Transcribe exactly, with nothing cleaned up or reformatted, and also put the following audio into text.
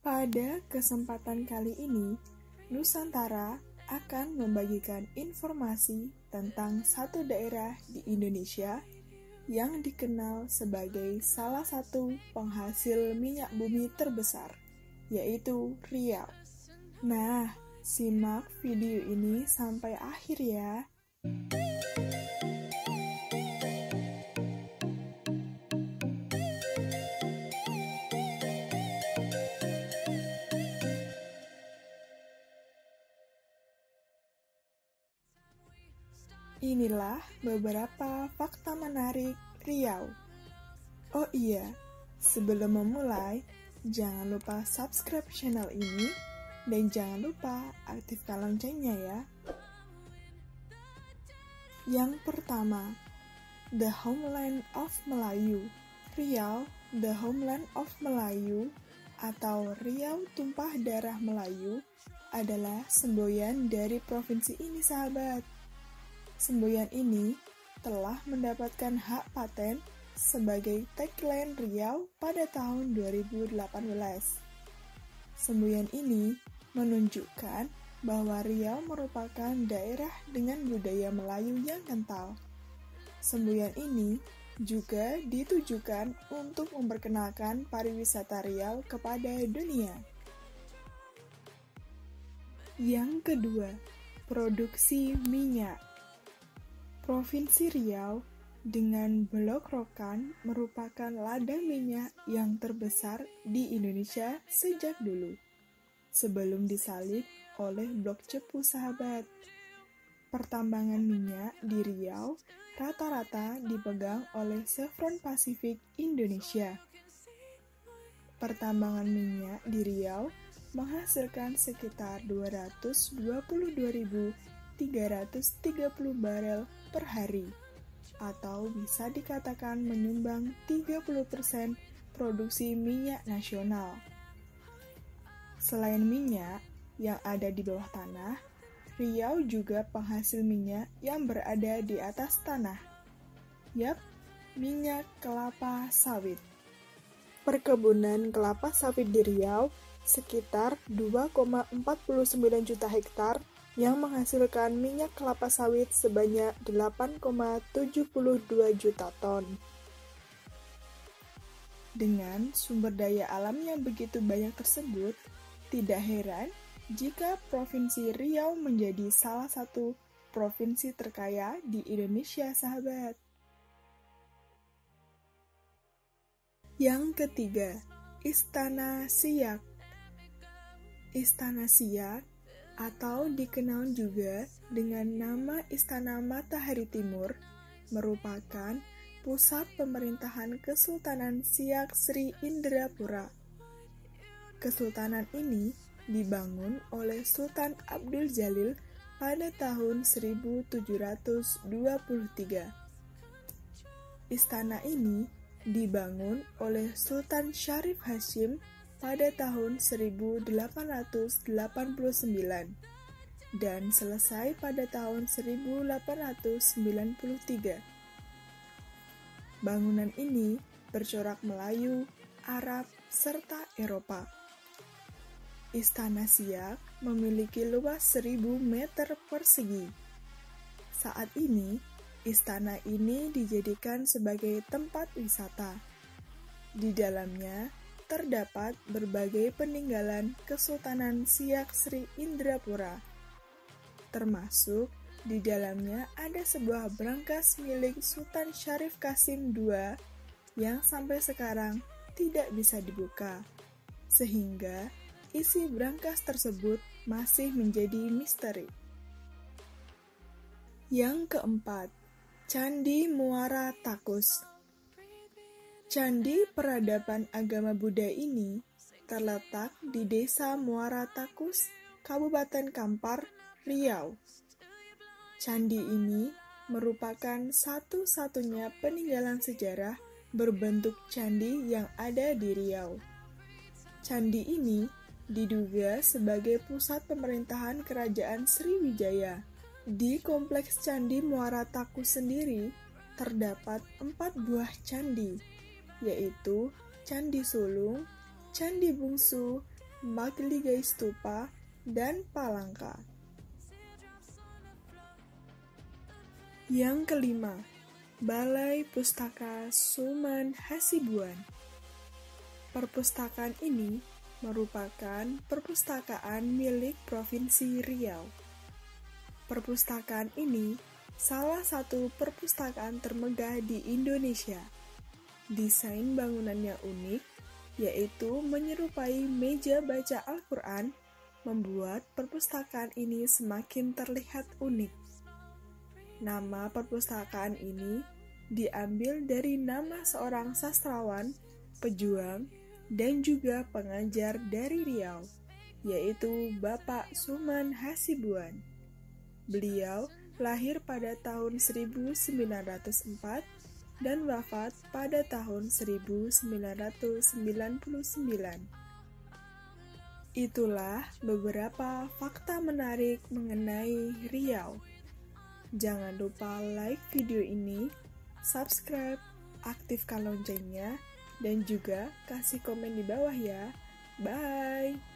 Pada kesempatan kali ini, Nusantara akan membagikan informasi tentang satu daerah di Indonesia yang dikenal sebagai salah satu penghasil minyak bumi terbesar, yaitu Riau. Nah, simak video ini sampai akhir ya. Inilah beberapa fakta menarik Riau. Oh iya, sebelum memulai, jangan lupa subscribe channel ini dan jangan lupa aktifkan loncengnya ya. Yang pertama, The Homeland of Melayu. Riau, The Homeland of Melayu atau Riau Tumpah Darah Melayu adalah semboyan dari provinsi ini, sahabat. Semboyan ini telah mendapatkan hak paten sebagai tagline Riau pada tahun dua ribu delapan belas. Semboyan ini menunjukkan bahwa Riau merupakan daerah dengan budaya Melayu yang kental. Semboyan ini juga ditujukan untuk memperkenalkan pariwisata Riau kepada dunia. Yang kedua, produksi minyak. Provinsi Riau dengan Blok Rokan merupakan ladang minyak yang terbesar di Indonesia sejak dulu, sebelum disalib oleh Blok Cepu, sahabat. Pertambangan minyak di Riau rata-rata dipegang oleh Chevron Pacific Indonesia. Pertambangan minyak di Riau menghasilkan sekitar dua ratus dua puluh dua ribu tiga ratus tiga puluh barel per hari, atau bisa dikatakan menyumbang tiga puluh persen produksi minyak nasional. Selain minyak yang ada di bawah tanah, Riau juga penghasil minyak yang berada di atas tanah. Yap, minyak kelapa sawit. Perkebunan kelapa sawit di Riau sekitar dua koma empat sembilan juta hektar yang menghasilkan minyak kelapa sawit sebanyak delapan koma tujuh dua juta ton. Dengan sumber daya alam yang begitu banyak tersebut, tidak heran jika Provinsi Riau menjadi salah satu provinsi terkaya di Indonesia, sahabat. Yang ketiga, Istana Siak. Istana Siak atau dikenal juga dengan nama Istana Matahari Timur, merupakan pusat pemerintahan Kesultanan Siak Sri Indrapura. Kesultanan ini dibangun oleh Sultan Abdul Jalil pada tahun seribu tujuh ratus dua puluh tiga. Istana ini dibangun oleh Sultan Syarif Hashim pada tahun seribu delapan ratus delapan puluh sembilan dan selesai pada tahun seribu delapan ratus sembilan puluh tiga. Bangunan ini bercorak Melayu, Arab, serta Eropa. Istana Siak memiliki luas seribu meter persegi. Saat ini, istana ini dijadikan sebagai tempat wisata. Di dalamnya terdapat berbagai peninggalan Kesultanan Siak Sri Indrapura. Termasuk di dalamnya ada sebuah brankas milik Sultan Syarif Qasim kedua yang sampai sekarang tidak bisa dibuka, sehingga isi brankas tersebut masih menjadi misteri. Yang keempat, Candi Muara Takus. Candi peradaban agama Buddha ini terletak di Desa Muara Takus, Kabupaten Kampar, Riau. Candi ini merupakan satu-satunya peninggalan sejarah berbentuk candi yang ada di Riau. Candi ini diduga sebagai pusat pemerintahan Kerajaan Sriwijaya. Di kompleks Candi Muara Takus sendiri terdapat empat buah candi, yaitu Candi Sulung, Candi Bungsu, Magligai Stupa, dan Palangka. Yang kelima, Balai Pustaka Suman Hasibuan. Perpustakaan ini merupakan perpustakaan milik Provinsi Riau. Perpustakaan ini salah satu perpustakaan termegah di Indonesia. Desain bangunannya unik, yaitu menyerupai meja baca Al-Quran, membuat perpustakaan ini semakin terlihat unik. Nama perpustakaan ini diambil dari nama seorang sastrawan, pejuang, dan juga pengajar dari Riau, yaitu Bapak Suman Hasibuan. Beliau lahir pada tahun seribu sembilan ratus empat dan wafat pada tahun seribu sembilan ratus sembilan puluh sembilan. Itulah beberapa fakta menarik mengenai Riau. Jangan lupa like video ini, subscribe, aktifkan loncengnya, dan juga kasih komen di bawah ya. Bye!